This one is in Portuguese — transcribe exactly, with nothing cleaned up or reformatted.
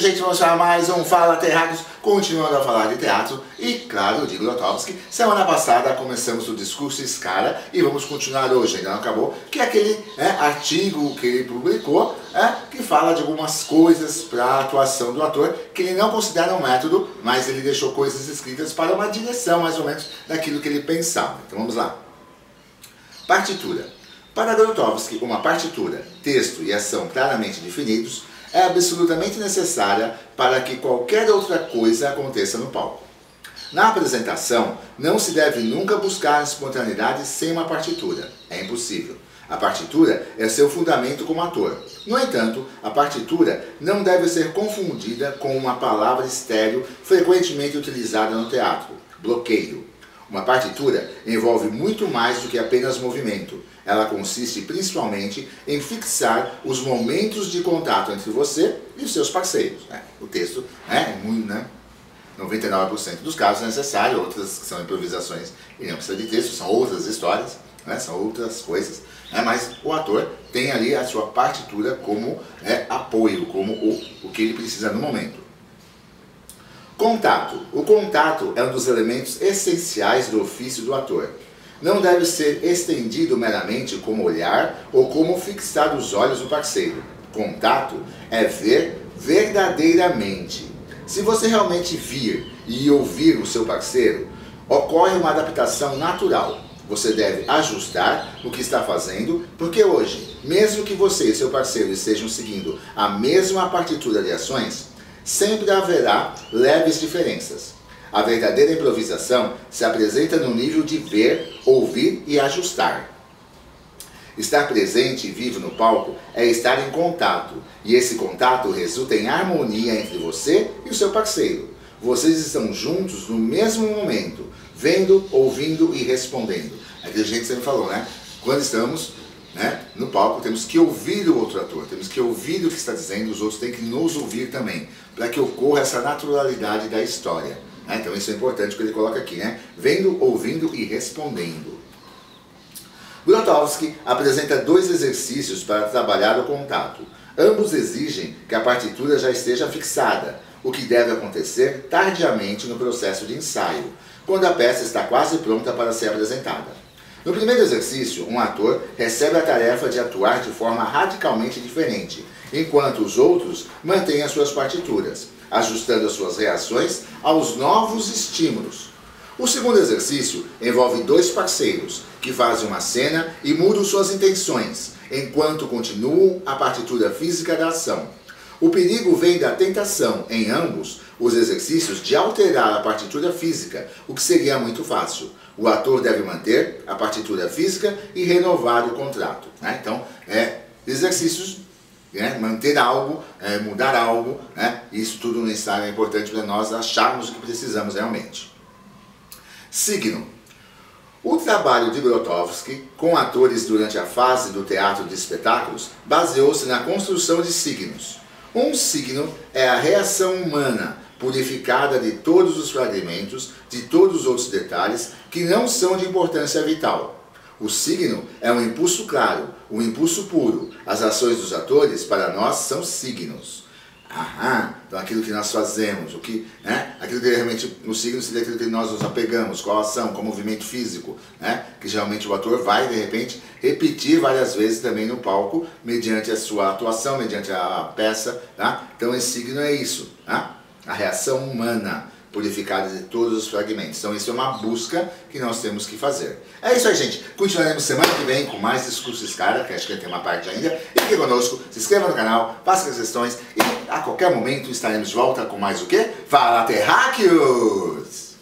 gente, vamos para mais um Fala Terráqueos, continuando a falar de teatro e, claro, de Grotowski. Semana passada começamos o Discurso Scala e vamos continuar hoje, ainda não acabou, que é aquele é, artigo que ele publicou, é, que fala de algumas coisas para a atuação do ator, que ele não considera um método, mas ele deixou coisas escritas para uma direção, mais ou menos, daquilo que ele pensava. Então vamos lá. Partitura. Para Grotowski, uma partitura, texto e ação claramente definidos, é absolutamente necessária para que qualquer outra coisa aconteça no palco. Na apresentação, não se deve nunca buscar espontaneidade sem uma partitura. É impossível. A partitura é seu fundamento como ator. No entanto, a partitura não deve ser confundida com uma palavra estéril frequentemente utilizada no teatro: bloqueio. Uma partitura envolve muito mais do que apenas movimento. Ela consiste principalmente em fixar os momentos de contato entre você e os seus parceiros. Né? O texto, né, muito, né, noventa e nove por cento dos casos é necessário, outras que são improvisações e não precisa de texto, são outras histórias, né, são outras coisas. Né, mas o ator tem ali a sua partitura como é, apoio, como o, o que ele precisa no momento. Contato. O contato é um dos elementos essenciais do ofício do ator. Não deve ser estendido meramente como olhar ou como fixar os olhos do parceiro. Contato é ver verdadeiramente. Se você realmente vir e ouvir o seu parceiro, ocorre uma adaptação natural. Você deve ajustar o que está fazendo, porque hoje, mesmo que você e seu parceiro estejam seguindo a mesma partitura de ações, sempre haverá leves diferenças. A verdadeira improvisação se apresenta no nível de ver, ouvir e ajustar. Estar presente e vivo no palco é estar em contato, e esse contato resulta em harmonia entre você e o seu parceiro. Vocês estão juntos no mesmo momento, vendo, ouvindo e respondendo. Aquilo que a gente sempre falou, né? Quando estamos né, no palco, temos que ouvir o outro ator, temos que ouvir o que está dizendo, os outros têm que nos ouvir também, para que ocorra essa naturalidade da história. Né? Então isso é importante o que ele coloca aqui, né? Vendo, ouvindo e respondendo. Grotowski apresenta dois exercícios para trabalhar o contato. Ambos exigem que a partitura já esteja fixada, o que deve acontecer tardiamente no processo de ensaio, quando a peça está quase pronta para ser apresentada. No primeiro exercício, um ator recebe a tarefa de atuar de forma radicalmente diferente, enquanto os outros mantêm as suas partituras, ajustando as suas reações aos novos estímulos. O segundo exercício envolve dois parceiros, que fazem uma cena e mudam suas intenções, enquanto continuam a partitura física da ação. O perigo vem da tentação, em ambos os exercícios, de alterar a partitura física, o que seria muito fácil. O ator deve manter a partitura física e renovar o contrato. Né? Então, é exercícios, né? Manter algo, é, mudar algo, né? Isso tudo no ensaio é importante para nós acharmos o que precisamos realmente. Signo. O trabalho de Grotowski com atores durante a fase do teatro de espetáculos baseou-se na construção de signos. Um signo é a reação humana, purificada de todos os fragmentos, de todos os outros detalhes que não são de importância vital. O signo é um impulso claro, um impulso puro. As ações dos atores, para nós, são signos. Aham, então aquilo que nós fazemos, o que, né? Aquilo que realmente, no signo seria aquilo que nós nos apegamos, qual ação, qual movimento físico, né? Que geralmente o ator vai, de repente, repetir várias vezes também no palco, mediante a sua atuação, mediante a peça, tá? Então esse signo é isso, tá? A reação humana, purificada de todos os fragmentos. Então isso é uma busca que nós temos que fazer. É isso aí, gente. Continuaremos semana que vem com mais Discurso Scala, que acho que tem uma parte ainda. E fique conosco, se inscreva no canal, faça sugestões e a qualquer momento estaremos de volta com mais o quê? Fala Terráqueos!